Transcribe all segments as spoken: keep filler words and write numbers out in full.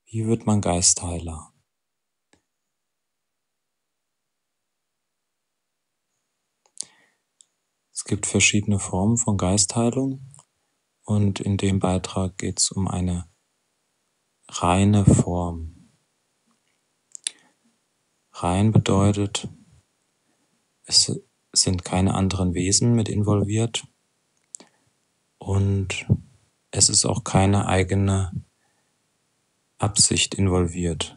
Wie wird man Geistheiler? Es gibt verschiedene Formen von Geistheilung und in dem Beitrag geht es um eine reine Form. Rein bedeutet, es sind keine anderen Wesen mit involviert und es ist auch keine eigene Absicht involviert.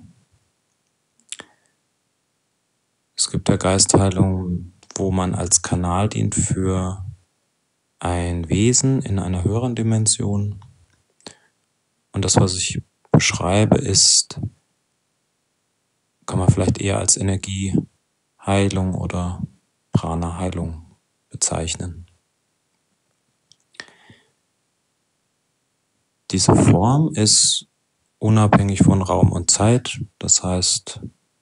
Es gibt ja Geistheilung, wo man als Kanal dient für ein Wesen in einer höheren Dimension. Und das, was ich beschreibe, ist, kann man vielleicht eher als Energieheilung oder Prana-Heilung bezeichnen. Diese Form ist unabhängig von Raum und Zeit. Das heißt,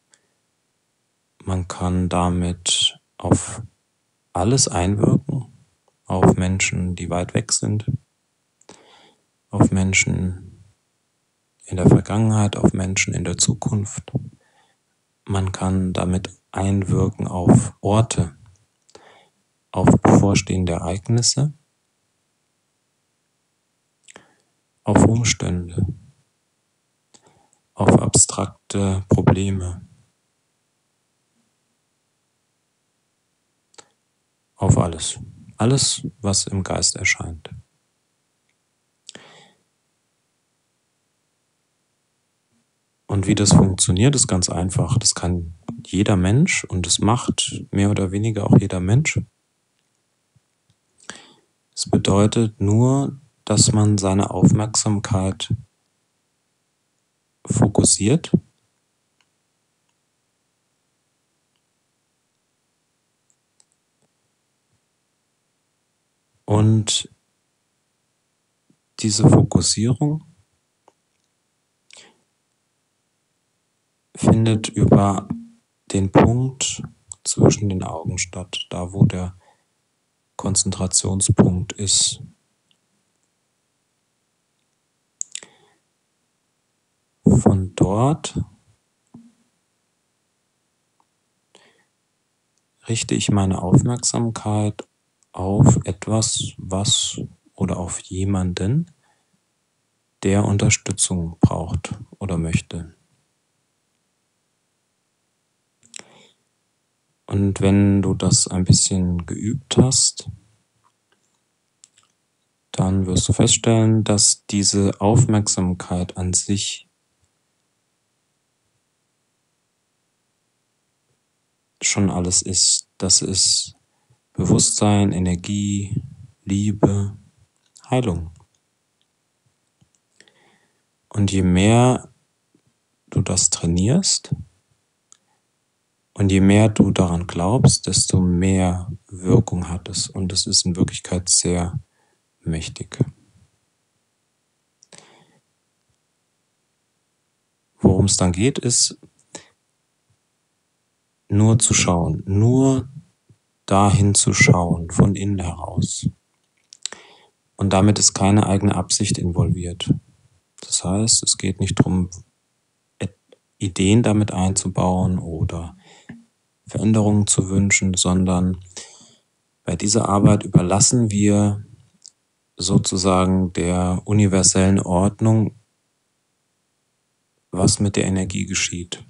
man kann damit auf alles einwirken, auf Menschen, die weit weg sind, auf Menschen in der Vergangenheit, auf Menschen in der Zukunft. Man kann damit einwirken auf Orte, auf bevorstehende Ereignisse, auf Umstände, auf abstrakte Probleme, auf alles. Alles, was im Geist erscheint. Und wie das funktioniert, ist ganz einfach. Das kann jeder Mensch und das macht mehr oder weniger auch jeder Mensch. Es bedeutet nur, dass man seine Aufmerksamkeit fokussiert und diese Fokussierung findet über den Punkt zwischen den Augen statt, da wo der Konzentrationspunkt ist. Von dort richte ich meine Aufmerksamkeit auf etwas, was oder auf jemanden, der Unterstützung braucht oder möchte. Und wenn du das ein bisschen geübt hast, dann wirst du feststellen, dass diese Aufmerksamkeit an sich schon alles ist. Das ist Bewusstsein, Energie, Liebe, Heilung. Und je mehr du das trainierst und je mehr du daran glaubst, desto mehr Wirkung hat es. Und es ist in Wirklichkeit sehr mächtig. Worum es dann geht, ist nur zu schauen, nur dahin zu schauen, von innen heraus. Und damit ist keine eigene Absicht involviert. Das heißt, es geht nicht darum, Ideen damit einzubauen oder Veränderungen zu wünschen, sondern bei dieser Arbeit überlassen wir sozusagen der universellen Ordnung, was mit der Energie geschieht.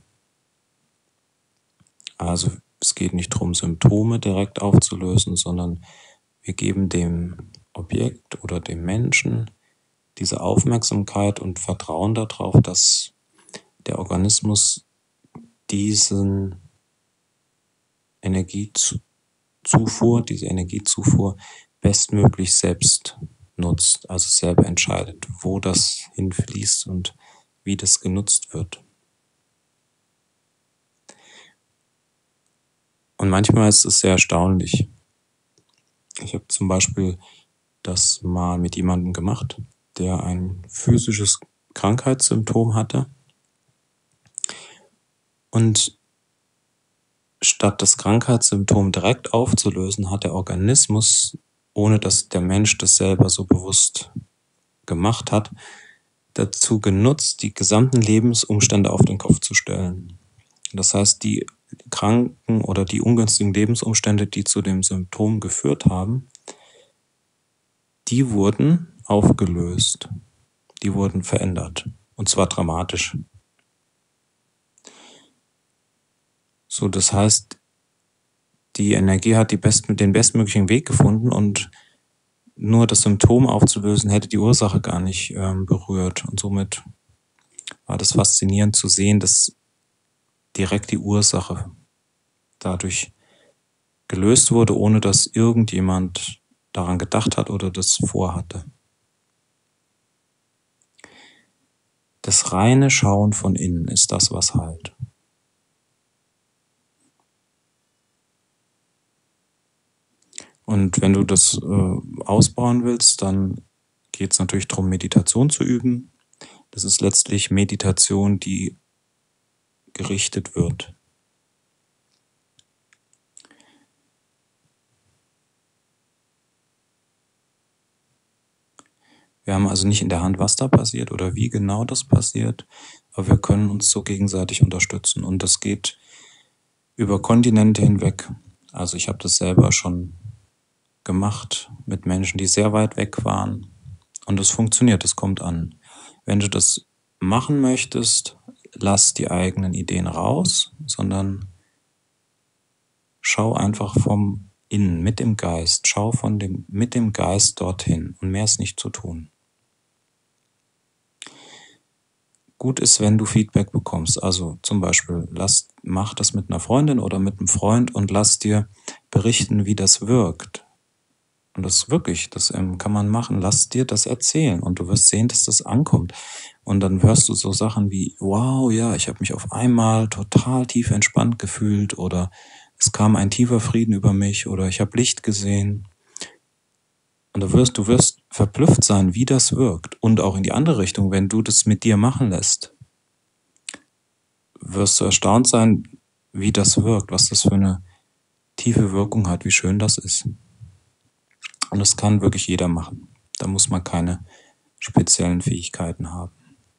Also es geht nicht darum, Symptome direkt aufzulösen, sondern wir geben dem Objekt oder dem Menschen diese Aufmerksamkeit und Vertrauen darauf, dass der Organismus diesen Energiezufuhr, diese Energiezufuhr bestmöglich selbst nutzt, also selber entscheidet, wo das hinfließt und wie das genutzt wird. Und manchmal ist es sehr erstaunlich. Ich habe zum Beispiel das mal mit jemandem gemacht, der ein physisches Krankheitssymptom hatte. Und statt das Krankheitssymptom direkt aufzulösen, hat der Organismus, ohne dass der Mensch das selber so bewusst gemacht hat, dazu genutzt, die gesamten Lebensumstände auf den Kopf zu stellen. Das heißt, die kranken oder die ungünstigen Lebensumstände, die zu dem Symptom geführt haben, die wurden aufgelöst, die wurden verändert, und zwar dramatisch. So, das heißt, die Energie hat die besten, den bestmöglichen Weg gefunden und nur das Symptom aufzulösen, hätte die Ursache gar nicht ähm, berührt. Und somit war das faszinierend zu sehen, dass direkt die Ursache dadurch gelöst wurde, ohne dass irgendjemand daran gedacht hat oder das vorhatte. Das reine Schauen von innen ist das, was heilt. Und wenn du das äh, ausbauen willst, dann geht es natürlich darum, Meditation zu üben. Das ist letztlich Meditation, die gerichtet wird. Wir haben also nicht in der Hand, was da passiert oder wie genau das passiert, aber wir können uns so gegenseitig unterstützen. Und das geht über Kontinente hinweg. Also ich habe das selber schon gemacht mit Menschen, die sehr weit weg waren. Und es funktioniert, es kommt an. Wenn du das machen möchtest, lass die eigenen Ideen raus, sondern schau einfach vom Innen, mit dem Geist. Schau von dem, mit dem Geist dorthin. Und mehr ist nicht zu tun. Gut ist, wenn du Feedback bekommst. Also zum Beispiel, lass, mach das mit einer Freundin oder mit einem Freund und lass dir berichten, wie das wirkt. Und das wirklich, das ähm, kann man machen. Lass dir das erzählen und du wirst sehen, dass das ankommt. Und dann hörst du so Sachen wie, wow, ja, ich habe mich auf einmal total tief entspannt gefühlt oder es kam ein tiefer Frieden über mich oder ich habe Licht gesehen. Und du wirst, du wirst verblüfft sein, wie das wirkt. Und auch in die andere Richtung, wenn du das mit dir machen lässt, wirst du erstaunt sein, wie das wirkt, was das für eine tiefe Wirkung hat, wie schön das ist. Und das kann wirklich jeder machen. Da muss man keine speziellen Fähigkeiten haben.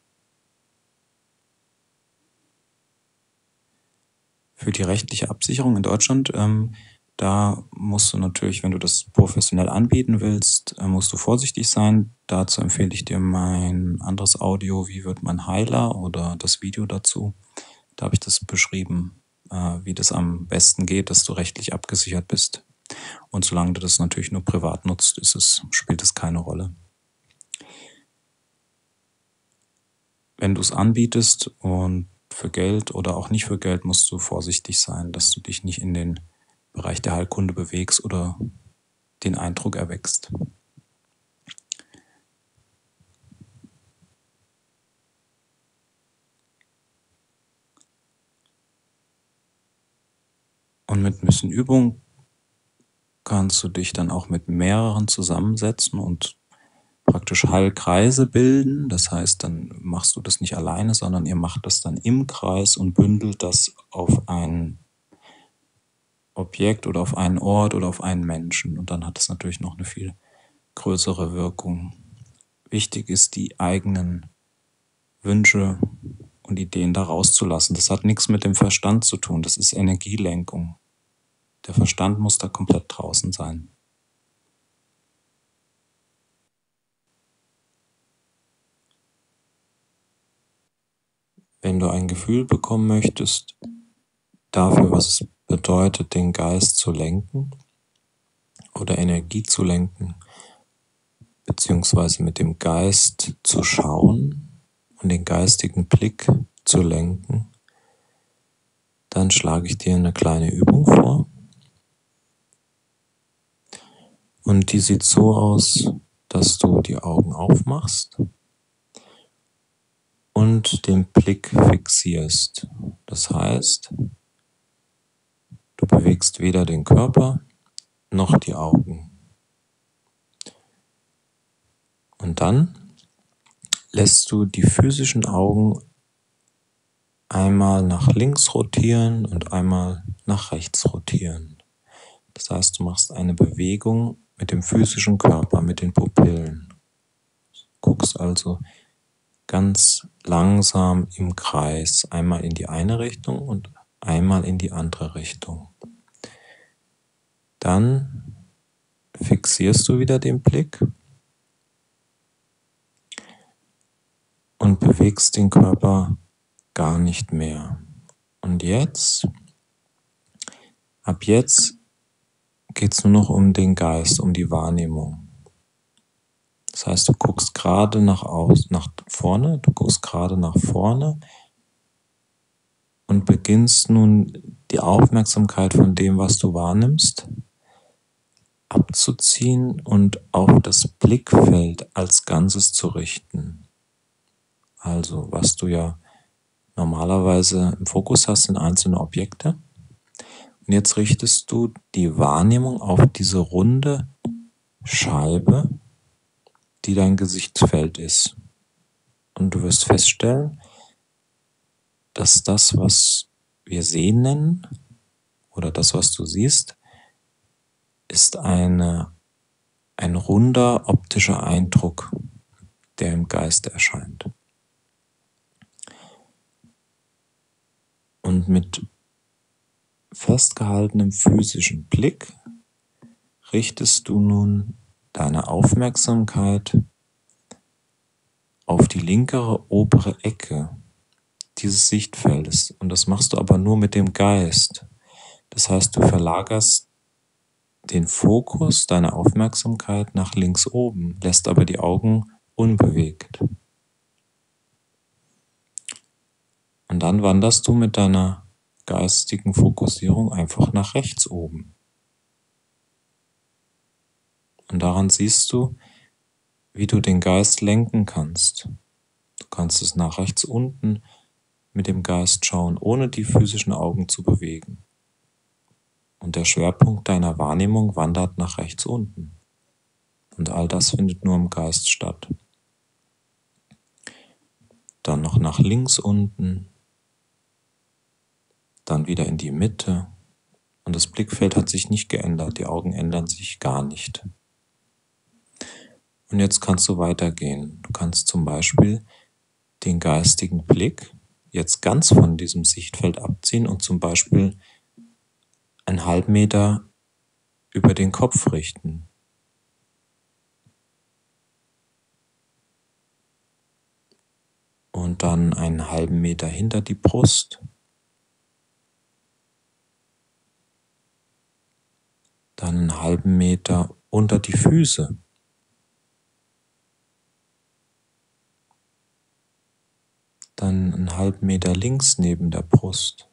Für die rechtliche Absicherung in Deutschland, ähm, da musst du natürlich, wenn du das professionell anbieten willst, äh, musst du vorsichtig sein. Dazu empfehle ich dir mein anderes Audio, wie wird man Heiler, oder das Video dazu. Da habe ich das beschrieben, äh, wie das am besten geht, dass du rechtlich abgesichert bist. Und solange du das natürlich nur privat nutzt, ist es, spielt es keine Rolle. Wenn du es anbietest und für Geld oder auch nicht für Geld, musst du vorsichtig sein, dass du dich nicht in den Bereich der Heilkunde bewegst oder den Eindruck erweckst. Und mit ein bisschen Übung kannst du dich dann auch mit mehreren zusammensetzen und praktisch Heilkreise bilden. Das heißt, dann machst du das nicht alleine, sondern ihr macht das dann im Kreis und bündelt das auf ein Objekt oder auf einen Ort oder auf einen Menschen. Und dann hat es natürlich noch eine viel größere Wirkung. Wichtig ist, die eigenen Wünsche und Ideen da rauszulassen. Das hat nichts mit dem Verstand zu tun. Das ist Energielenkung. Der Verstand muss da komplett draußen sein. Wenn du ein Gefühl bekommen möchtest dafür, was es bedeutet, den Geist zu lenken oder Energie zu lenken, beziehungsweise mit dem Geist zu schauen und den geistigen Blick zu lenken, dann schlage ich dir eine kleine Übung vor. Und die sieht so aus, dass du die Augen aufmachst und den Blick fixierst. Das heißt, du bewegst weder den Körper noch die Augen. Und dann lässt du die physischen Augen einmal nach links rotieren und einmal nach rechts rotieren. Das heißt, du machst eine Bewegung mit dem physischen Körper, mit den Pupillen. Guckst also ganz langsam im Kreis, einmal in die eine Richtung und einmal in die andere Richtung. Dann fixierst du wieder den Blick und bewegst den Körper gar nicht mehr. Und jetzt, ab jetzt geht es nur noch um den Geist, um die Wahrnehmung. Das heißt, du guckst gerade nach außen, nach vorne, du guckst gerade nach vorne und beginnst nun die Aufmerksamkeit von dem, was du wahrnimmst, abzuziehen und auf das Blickfeld als Ganzes zu richten. Also, was du ja normalerweise im Fokus hast, sind einzelne Objekte. Und jetzt richtest du die Wahrnehmung auf diese runde Scheibe, die dein Gesichtsfeld ist. Und du wirst feststellen, dass das, was wir sehen nennen, oder das, was du siehst, ist eine, ein runder optischer Eindruck, der im Geist erscheint. Und mit festgehaltenem physischen Blick richtest du nun deine Aufmerksamkeit auf die linkere obere Ecke dieses Sichtfeldes. Und das machst du aber nur mit dem Geist. Das heißt, du verlagerst den Fokus deiner Aufmerksamkeit nach links oben, lässt aber die Augen unbewegt. Und dann wanderst du mit deiner geistigen Fokussierung einfach nach rechts oben. Und daran siehst du, wie du den Geist lenken kannst. Du kannst es nach rechts unten mit dem Geist schauen, ohne die physischen Augen zu bewegen. Und der Schwerpunkt deiner Wahrnehmung wandert nach rechts unten. Und all das findet nur im Geist statt. Dann noch nach links unten, dann wieder in die Mitte. Und das Blickfeld hat sich nicht geändert, die Augen ändern sich gar nicht. Und jetzt kannst du weitergehen. Du kannst zum Beispiel den geistigen Blick jetzt ganz von diesem Sichtfeld abziehen und zum Beispiel einen halben Meter über den Kopf richten. Und dann einen halben Meter hinter die Brust. Dann einen halben Meter unter die Füße. Dann einen halben Meter links neben der Brust.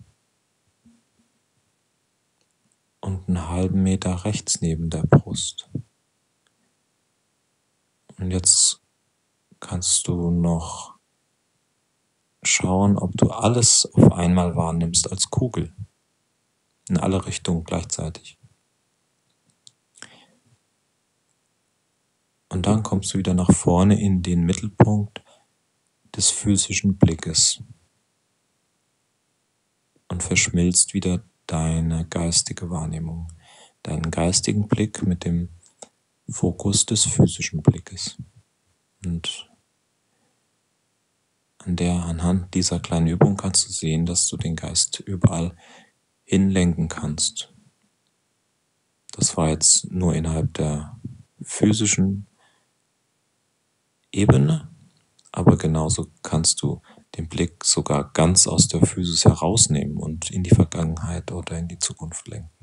Und einen halben Meter rechts neben der Brust. Und jetzt kannst du noch schauen, ob du alles auf einmal wahrnimmst als Kugel. In alle Richtungen gleichzeitig. Und dann kommst du wieder nach vorne in den Mittelpunkt des physischen Blickes und verschmilzt wieder deine geistige Wahrnehmung, deinen geistigen Blick mit dem Fokus des physischen Blickes. Und an der, anhand dieser kleinen Übung kannst du sehen, dass du den Geist überall hinlenken kannst. Das war jetzt nur innerhalb der physischen Ebene, aber genauso kannst du den Blick sogar ganz aus der Physis herausnehmen und in die Vergangenheit oder in die Zukunft lenken.